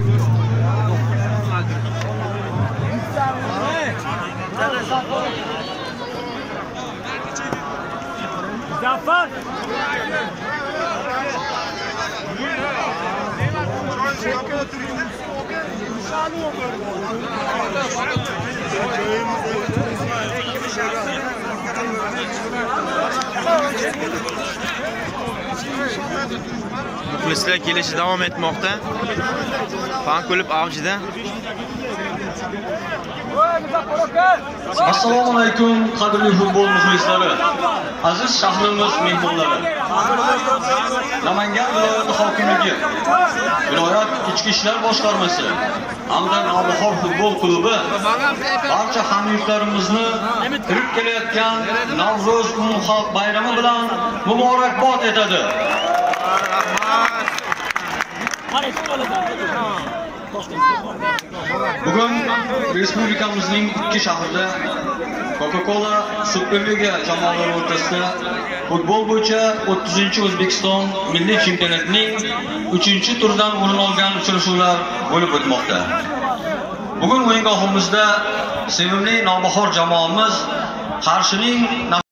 Zafer! Muxlislar kelishi davom etmoqda. Fan klub avjida. Assalomu alaykum qadrli futbol muxlislari, aziz shahrimiz mehmonlari. Namangan viloyati hokimligi, viloyat ichki ishlar boshqarmasi hamda Navbahor futbol klubi barcha hamyurtlarimizni kirib kelayotgan Navro'z umumxalq bayrami bilan muborakbod etadi. Bugun respublikamizning ikki shahrida Coca-Cola Superliga jamoalari o'rtasida futbol bo'yicha 30-O'zbekiston milliy chempionatining 3-turdan o'rin olgan uchrashuvlar bo'lib o'tmoqda. Bugun o'yingohimizda sevimli Navbahor jamoamiz Qarshining